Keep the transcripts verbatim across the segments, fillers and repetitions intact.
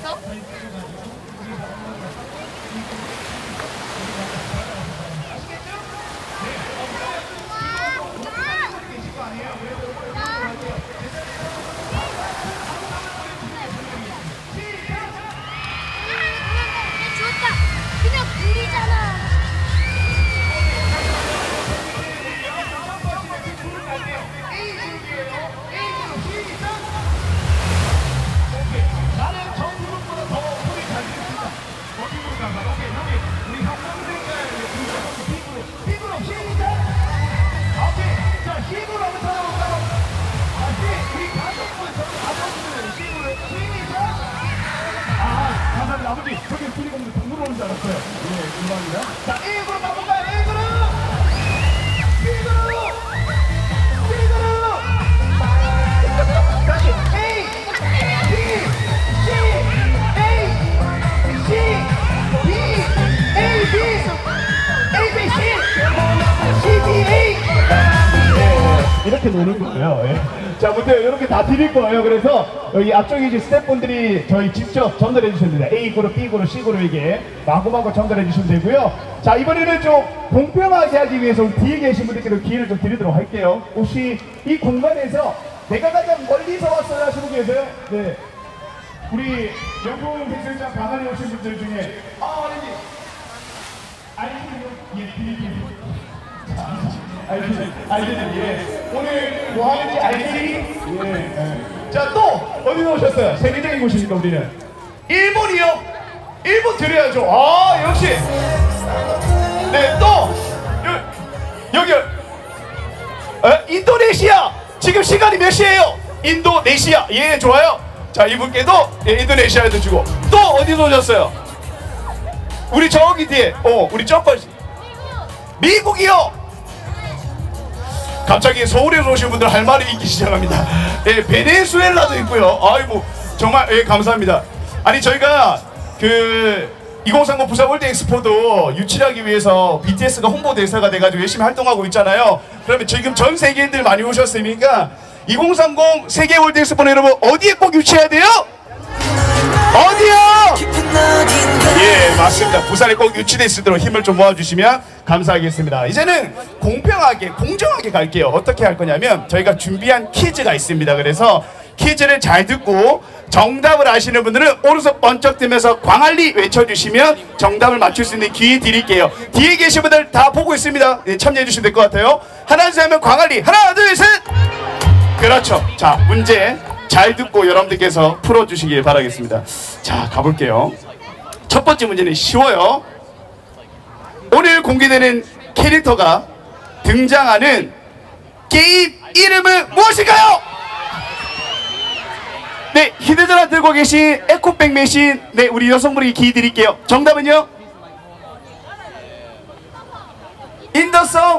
있어? 그냥 물이잖아. 나는 정수로보다 더 소리 잘 들립니다. 어디로 가봐? 오케이, 여기 우리 형광색깔 핑크로 핑크로 시작. 오케이, 자 힘으로 한번 찾아볼까요? 다시 우리 가족분 저기 가족분 힘으로 시작. 아, 감사합니다. 아버지 저기 둘이 보면 동물 오는 줄 알았어요. 예, 감사합니다. 자, 일부러 가볼까요? 일부러, 일부러, 일부러. 다시 A, B, C, A, C, B, A, B, A, B, C, C, B, A. 네, 이렇게 노는 거예요. 예. 자, 아무튼 이렇게 다 드릴 거예요. 그래서 여기 앞쪽에 이제 스태프분들이 저희 직접 전달해 주시면 됩니다. A 그룹, B 그룹, C 그룹 이게 마구마구 전달해 주시면 되고요. 자, 이번에는 좀 공평하게 하기 위해서 우리 뒤에 계신 분들께도 기회를 좀 드리도록 할게요. 혹시 이 공간에서 내가 가장 멀리서 왔어요 하시는 분 계세요? 네. 우리 영국 백설장 강한에 오신 분들 중에 아, 여기 아이들이요? 예, 드릴게요. 아이들이, 아이들이, 예. 오늘 뭐 하는지 아이들이? 예. 예. 자, 또 어디서 오셨어요? 세계적인 곳이니까 우리는. 일본이요? 일본 드려야죠. 아, 역시. 네, 또 여, 여기 어, 인도네시아. 지금 시간이 몇 시예요? 인도네시아. 예, 좋아요. 자, 이분께도 예, 인도네시아에도 주고. 또 어디서 오셨어요? 우리 저기 뒤에. 어, 우리 저까지. 미국이요. 갑자기 서울에서 오신 분들 할 말이 있기 시작합니다. 예, 베네수엘라도 있고요. 아이고, 정말 예, 감사합니다. 아니, 저희가 그 이공삼공 부산 월드 엑스포도 유치하기 위해서 비티에스가 홍보대사가 돼가지고 열심히 활동하고 있잖아요. 그러면 지금 전 세계인들 많이 오셨으니까 이공삼공 세계 월드 엑스포는 여러분 어디에 꼭 유치해야 돼요? 어디요? 예, 맞습니다. 부산에 꼭 유치될 수 있도록 힘을 좀 모아주시면 감사하겠습니다. 이제는 공평하게, 공정하게 갈게요. 어떻게 할 거냐면 저희가 준비한 퀴즈가 있습니다. 그래서 퀴즈를 잘 듣고 정답을 아시는 분들은 오른손 번쩍 들면서 광안리 외쳐주시면 정답을 맞출 수 있는 기회 드릴게요. 뒤에 계신 분들 다 보고 있습니다. 네, 참여해 주시면 될 것 같아요. 하나, 둘, 셋 하면 광안리. 하나, 둘, 셋. 그렇죠. 자, 문제 잘 듣고 여러분들께서 풀어주시길 바라겠습니다. 자, 가볼게요. 첫 번째 문제는 쉬워요. 오늘 공개되는 캐릭터가 등장하는 게임 이름은 무엇일까요? 네, 휴대전화 들고 계신 에코백 메신, 네, 우리 여성분에게 기회 드릴게요. 정답은요? 인더섬,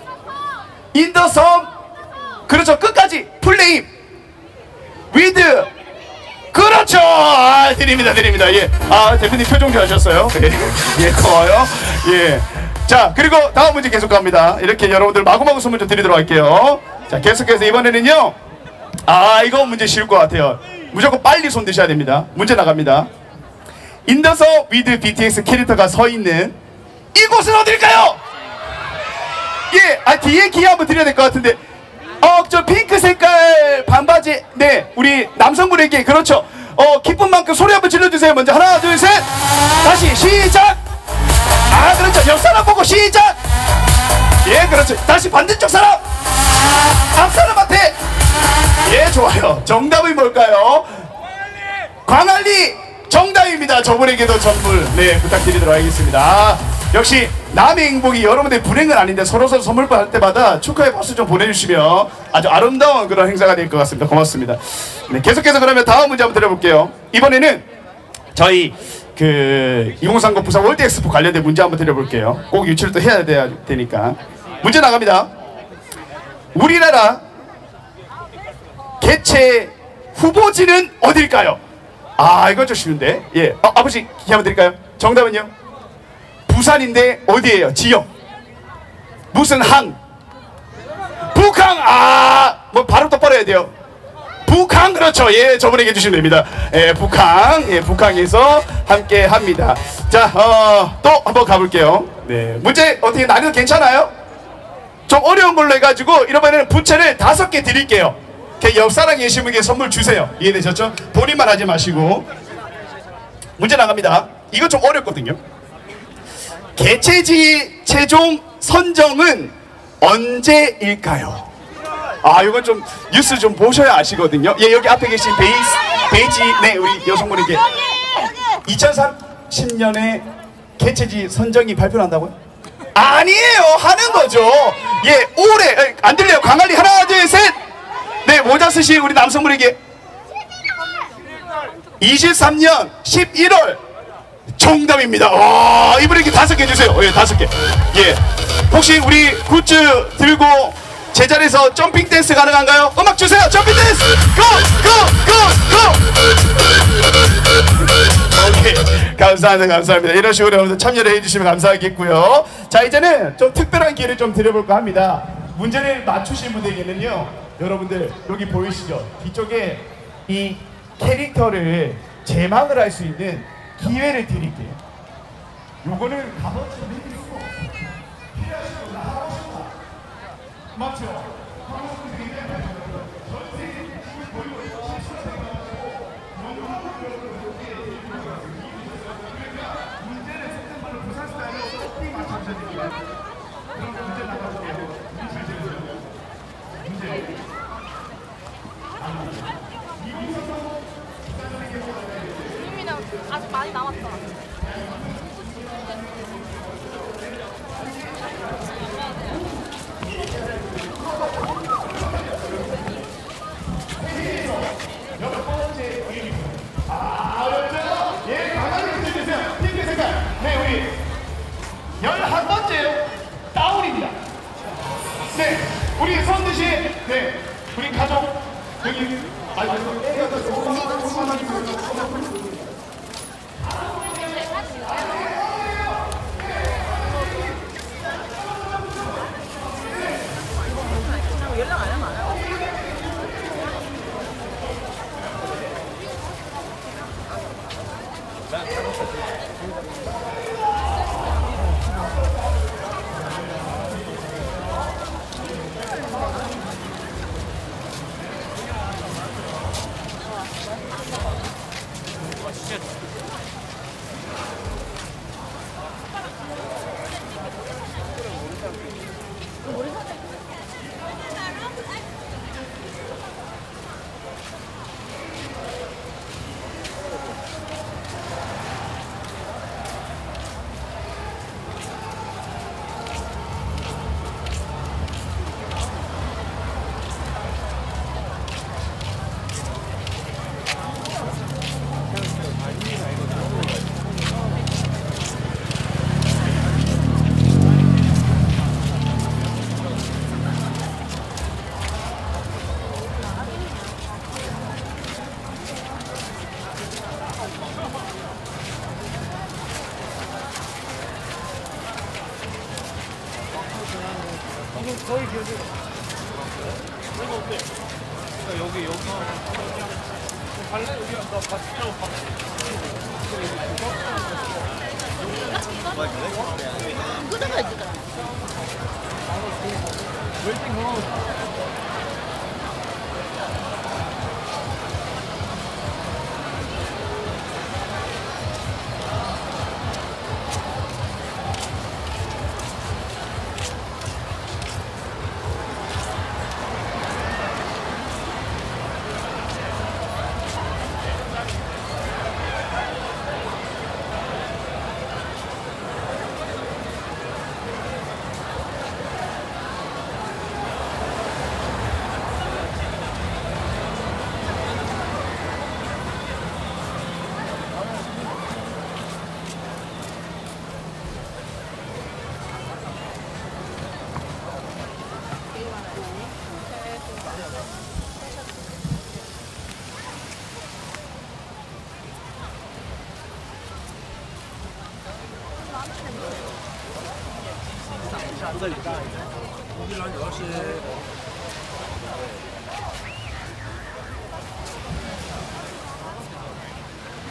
인더섬. 그렇죠. 끝까지 플레임 위드. 그렇죠. 아, 드립니다, 드립니다. 예. 아, 대표님 표정 좋아하셨어요. 예, 예, 고마워요. 예. 자, 그리고 다음 문제 계속 갑니다. 이렇게 여러분들 마구마구 선물 좀 드리도록 할게요. 자, 계속해서 이번에는요. 아, 이거 문제 쉬울 것 같아요. 무조건 빨리 손 드셔야 됩니다. 문제 나갑니다. 인더서 위드 비티에스 캐릭터가 서 있는 이곳은 어딜까요? 예, 아, 뒤에 기회 한번 드려야 될 것 같은데. 어, 저 핑크 색깔 반바지, 네, 우리 남성분에게, 그렇죠. 어, 기쁜 만큼 소리 한번 질러주세요. 먼저 하나, 둘, 셋. 다시 시작. 아, 그렇죠. 옆 사람 보고 시작. 예, 그렇죠. 다시 반대쪽 사람. 앞 사람한테. 예, 좋아요. 정답이 뭘까요? 광안리 정답입니다. 저분에게도 선물 네 부탁드리도록 하겠습니다. 아, 역시 남의 행복이 여러분의 불행은 아닌데 서로서로 선물 받을 때마다 축하의 박수 좀 보내주시면 아주 아름다운 그런 행사가 될 것 같습니다. 고맙습니다. 네, 계속해서 그러면 다음 문제 한번 드려볼게요. 이번에는 저희 그 이공삼공 부산 월드 엑스포 관련된 문제 한번 드려볼게요. 꼭 유치를 또 해야 돼야 되니까. 문제 나갑니다. 우리나라 개최 후보지는 어딜까요? 아, 이거 좀 쉬운데. 예, 어, 아버지 기회 한번 드릴까요? 정답은요? 부산인데 어디예요? 지역. 무슨 항? 북항. 아, 뭐 발음 똑바로 해야 돼요. 북한 그렇죠. 예, 저번에 얘기해 주시면 됩니다. 예, 북한, 예, 북한에서 함께 합니다. 자, 어, 또 한번 가볼게요. 네, 문제 어떻게 난이도 괜찮아요? 좀 어려운 걸로 해가지고 이러면은 부채를 다섯 개 드릴게요. 옆 사람 계신 분께 선물 주세요. 이해되셨죠? 본인만 하지 마시고. 문제 나갑니다. 이거 좀 어렵거든요. 개체지 최종 선정은 언제일까요? 아, 이건 좀 뉴스 좀 보셔야 아시거든요. 예, 여기 앞에 계신 베이스, 베이지, 네, 우리 여성분에게 이천삼십 년에 개체지 선정이 발표한다고요? 아니에요, 하는 거죠. 예, 올해 안 들려요. 강아리 하나, 둘, 셋. 네, 모자 쓰신 우리 남성분에게 이십삼 년 십일월 정답입니다. 와, 이분에게 다섯 개 주세요. 예, 다섯 개. 예, 혹시 우리 굿즈 들고 제자리에서 점핑 댄스 가능한가요? 음악 주세요. 점핑 댄스. 고! 고! 고! 오케이. 감사합니다. 감사합니다. 이런 식으로 여러분들 참여를 해주시면 감사하겠고요. 자, 이제는 좀 특별한 기회를 좀 드려볼까 합니다. 문제를 맞추신 분들에게는요, 여러분들 여기 보이시죠? 뒤쪽에 이 캐릭터를 제망을 할 수 있는 기회를 드릴게요. 요거는 값어치 내릴 수 없어요. 필요하신 분 나가보시고. 맞죠? 아직 많이 남았다. 예, 강하게 드세요. 핑크 색깔. 네, 우리 열한 번째요. 다운입니다. 네, 우리 손 드신, 네, 우리 가족 여기. 아이고, 연락 안 하면 거의 기억이 이거 어때? 여기 여기 갈래? 여기 나 같이 좀 봐. 그거가 있더라. 웨이팅 홈.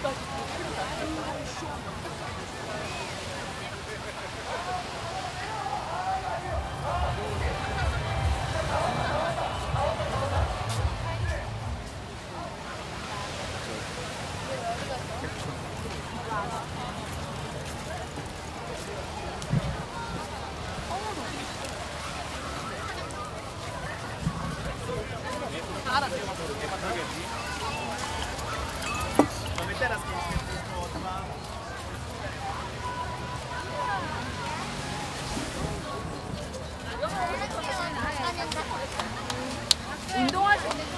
운동할 수 있는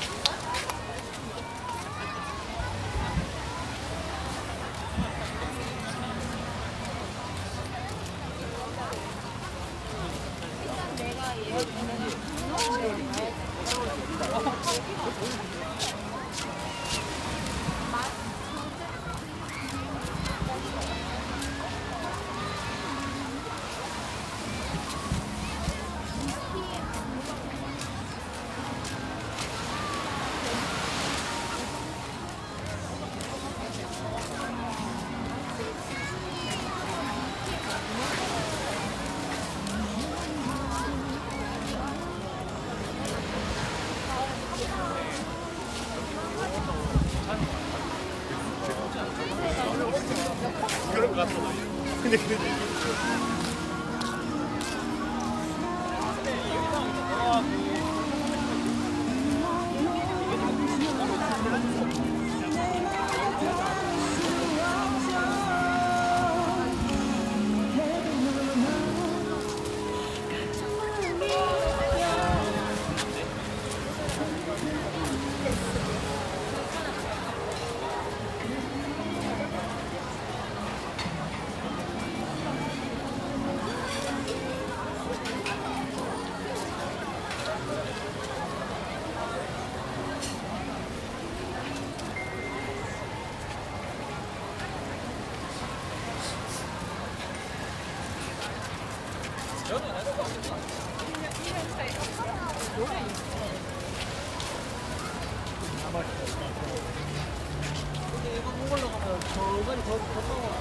근데 근데 이거 먹으러 가면 저번에 더 더.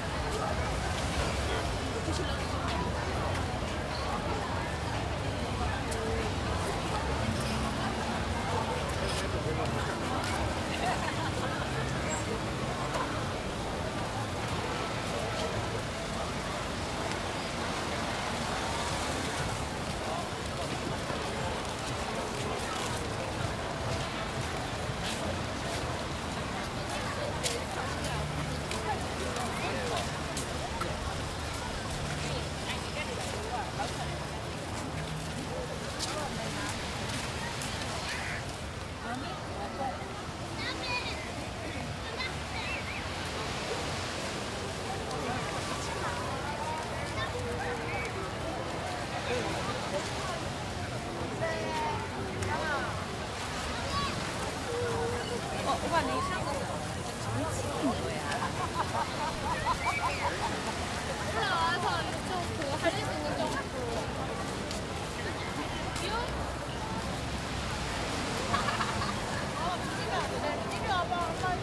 어, 오빠 내 샤워. 올라와서 이쪽 그 할릴 수 있는 쪽으로. 이리 와봐, 엄마.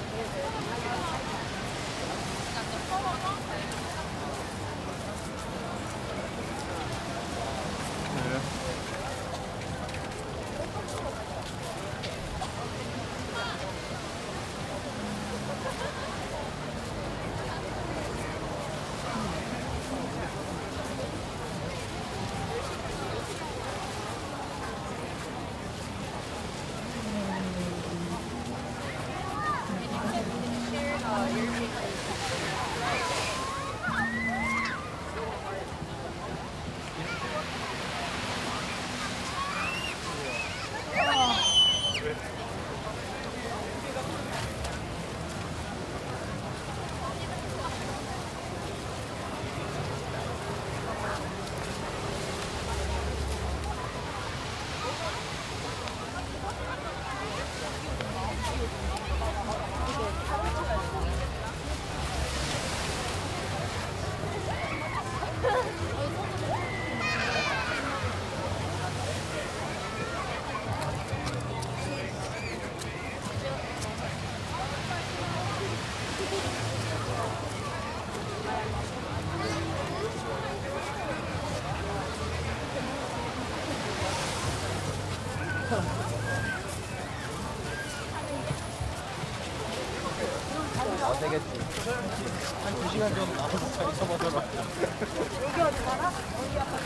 두 시간 전 나와서 차 있어보더라. 여기 어디 가나? 여기 아까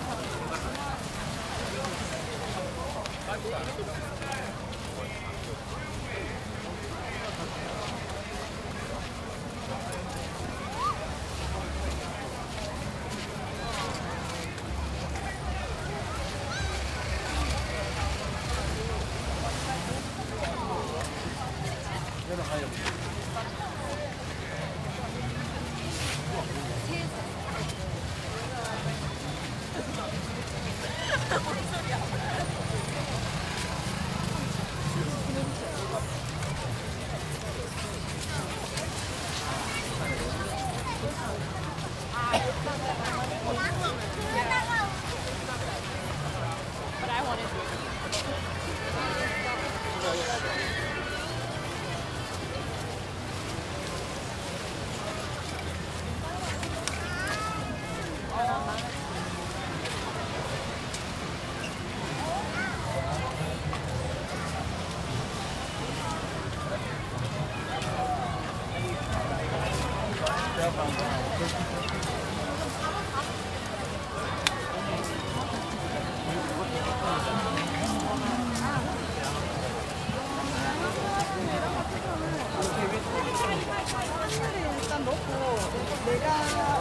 일단 넣고 내가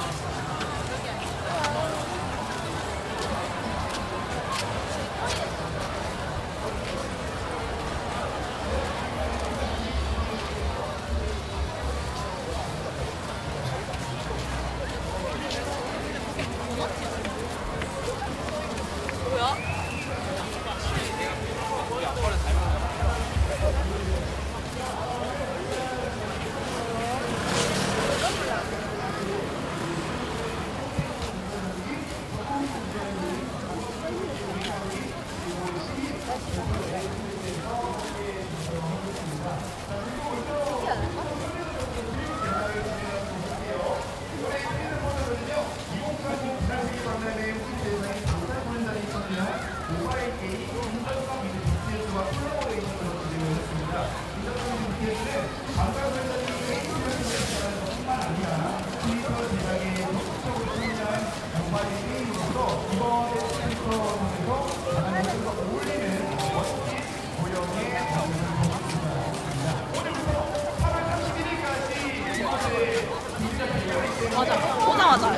맞아 오자마자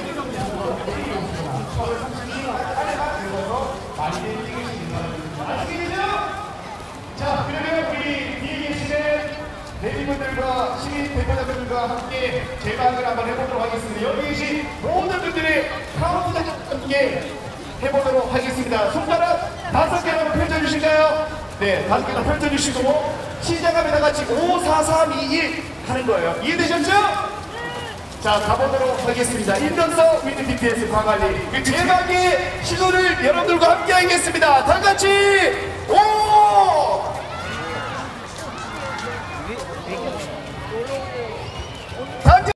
자, 그러면 우리 뒤에 계시는 대리분들과 시민 대표자들과 함께 제방을 한번 해보도록 하겠습니다. 여기 계신 모든 분들의 카운트다운 함께 해보도록 하겠습니다. 손가락 다섯 개만 펼쳐주실까요? 네, 다섯 개만 펼쳐주시고 시작하면 다 같이 오, 사, 삼, 이, 일 하는 거예요. 이해되셨죠? 자, 가보도록 하겠습니다. 인던서 위드 비티에스 광안리 그 제방의 시도를 여러분들과 함께 하겠습니다. 다 같이 오! 단체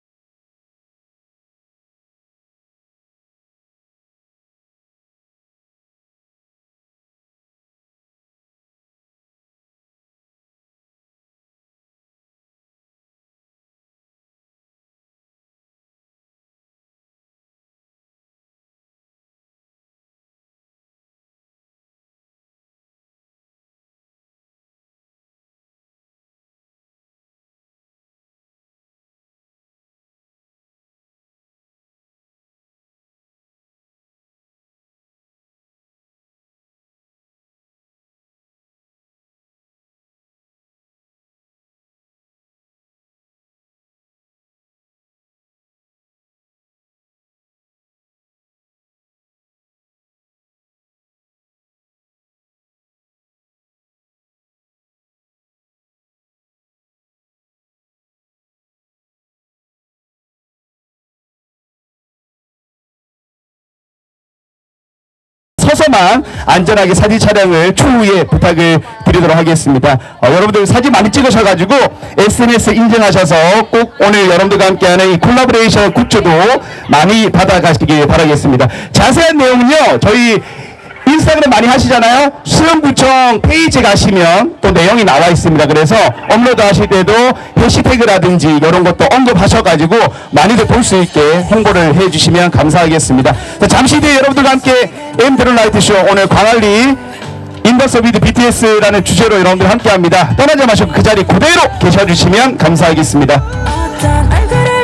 서서만 안전하게 사진 촬영을 추후에 부탁을 드리도록 하겠습니다. 어, 여러분들 사진 많이 찍으셔가지고 에스엔에스 인증하셔서 꼭 오늘 여러분들과 함께하는 이 콜라보레이션 굿즈도 많이 받아가시길 바라겠습니다. 자세한 내용은요 저희 인스타그램 많이 하시잖아요. 수영구청 페이지 가시면 또 내용이 나와 있습니다. 그래서 업로드 하실 때도 해시태그라든지 이런 것도 언급하셔가지고 많이들 볼 수 있게 홍보를 해주시면 감사하겠습니다. 자, 잠시 뒤에 여러분들과 함께 엠드론라이트 쇼 오늘 광안리 인더스 위드 비티에스라는 주제로 여러분들 함께합니다. 떠나지 마시고 그 자리 그대로 계셔주시면 감사하겠습니다. 어떤 얼굴을